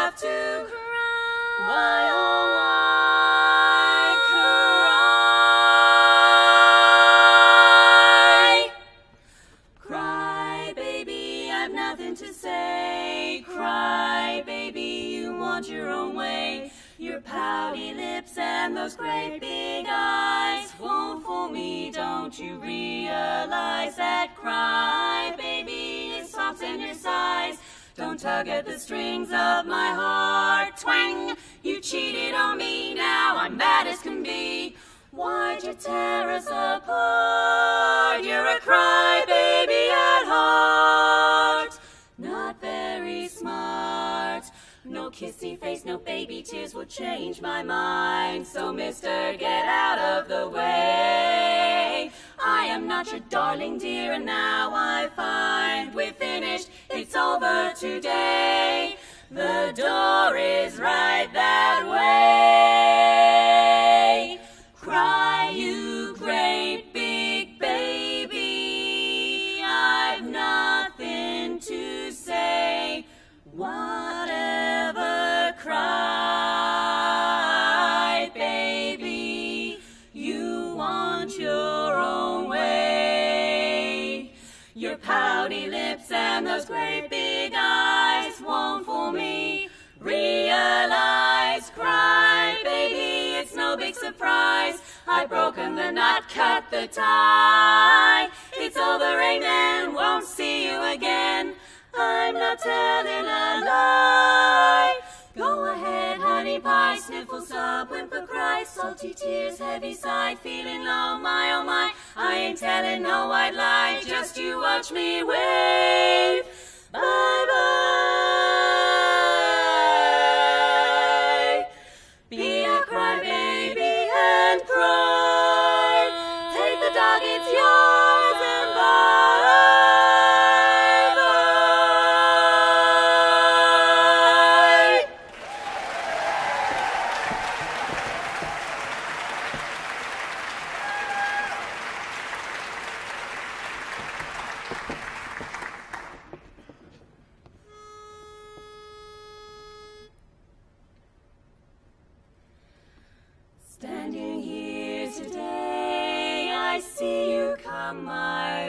have to cry? Why, oh, why cry? Cry, baby, I've nothing to say. Cry, baby, you want your own way. Your pouty lips and those great big eyes won't fool me, don't you realize that? Cry, baby, it soften your sighs. Don't tug at the strings of my heart. Twang, you cheated on me, now I'm mad as can be. Why'd you tear us apart? You're a crybaby at heart. Not very smart. No kissy face, no baby tears will change my mind. So mister, get out of the way. I am not your darling dear, and now I find we're finished, it's over today. The door is right that way. Cry, you great big baby, I've nothing to say. Whatever, cry, baby, you want your own way. Your pouty lips and those great big eyes won't fool me. Realize, cry, baby, it's no big surprise. I've broken the knot, cut the tie. It's over, amen, won't see you again. I'm not telling a lie. Go ahead, honey pie, sniffle, sob, whimper, cry, salty tears, heavy sigh, feeling low, my oh my. I ain't telling no white lie, just you watch me wave. Bye-bye. Be a crybaby and cry. Take the dog, it's yours, and bye. Standing here today, I see you come my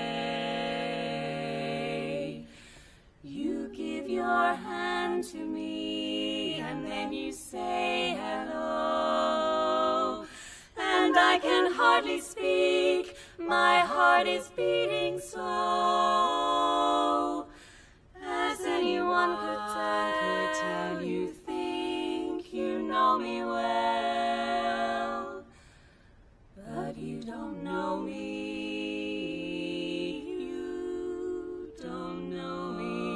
way. You give your hand to me, and then you say hello. And I can hardly speak, my heart is beating so. As anyone could tell, you think you know me well, but you don't know me. You don't know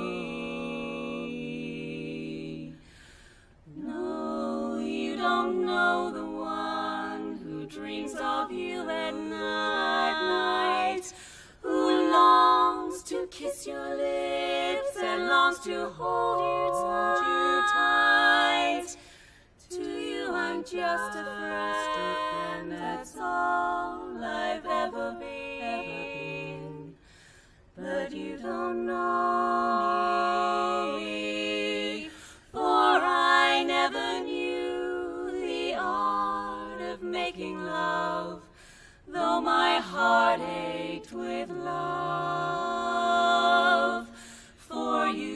me. No, you don't know the one who dreams of you at night, who longs to kiss your lips and longs to hold you tight. To you I'm just a friend, that's all I've ever been. But you don't know me, for I never knew the art of making love, though my heart ached with love for you.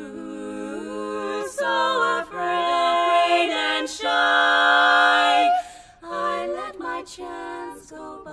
So afraid and shy, I let my chance go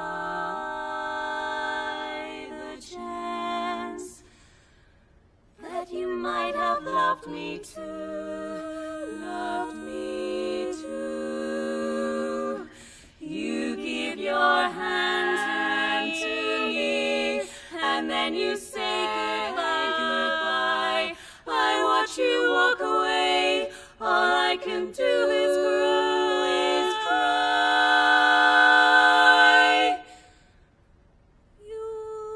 by, the chance that you might have loved me too, loved me too. You give your hand to me, and then you say goodbye. I watch you walk away, all I can do is cry. You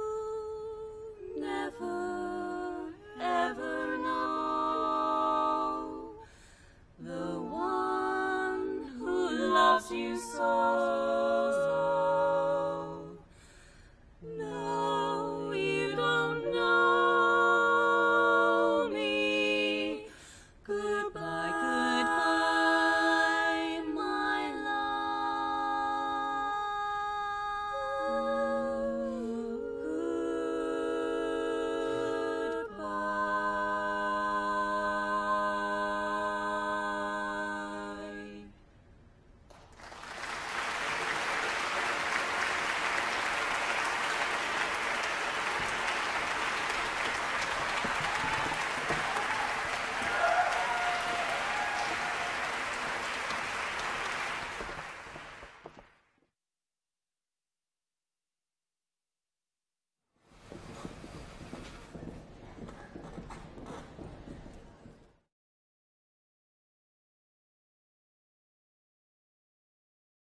never, ever know the one who loves you so.